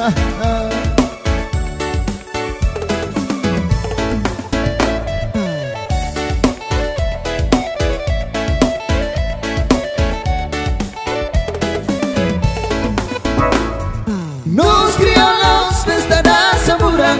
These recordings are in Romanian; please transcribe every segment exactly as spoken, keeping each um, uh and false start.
Nos criollos festa da Samburang,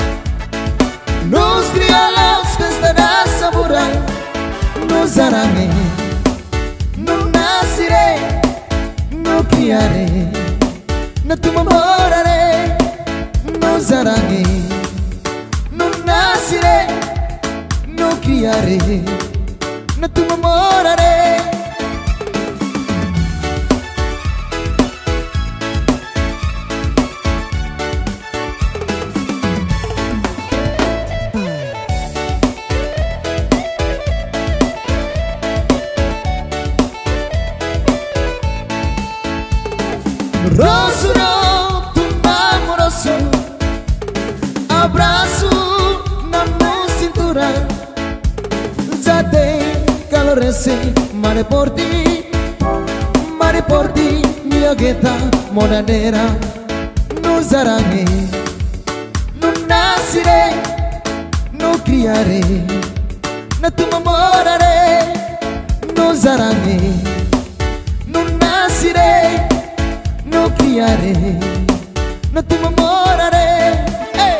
nos criollos festa da Samburang, nos arangue, no nasire, no criare, no tu morare, nos arangue, no nasire, no criare, no tu morare. Rosso no, tu amoroso, abraço na mão cintura. Já tem calor esse, mare por ti, mare por ti, minha gueta moradeira. Nos arangue, no nascerei, no criarei, na tua morarei. Nos arangue, no nascerei, no criarei, no tu morarei. Hey!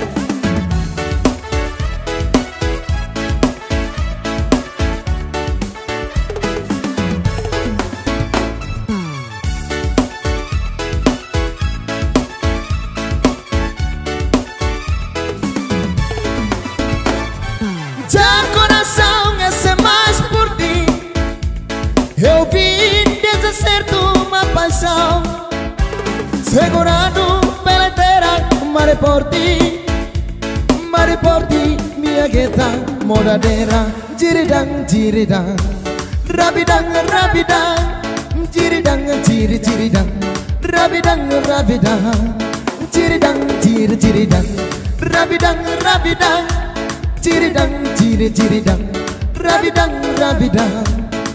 Já coração esse é mais por ti. Eu vim deserto uma paixão, segurando pela terra, mare por ti, mare por ti, minha gueta moradeira. Giridang, giridang, rabidang, rabidang, giridang, giri, giridang, rabidang, rabidang, giridang, giri, giridang, rabidang, rabidang, giridang, giri, giridang, rabidang, rabidang.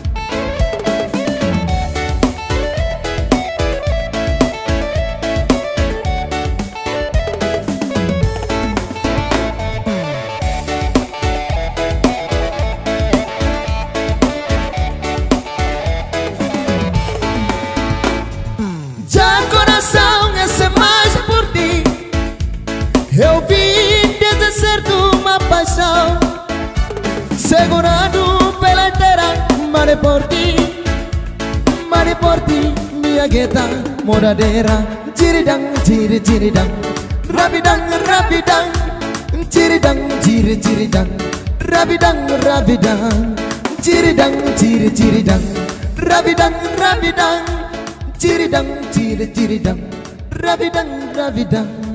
Eu vim deserto uma paixão, segurando pela terra, mare por ti, mare por ti, minha gueta moradeira. Giridang, giri, giridang, rabidang, rabidang, giridang, giri, giridang, rabidang, rabidang, giridang, giri, giridang, rabidang, rabidang, giridang, giri, giridang, rabidang, rabidang.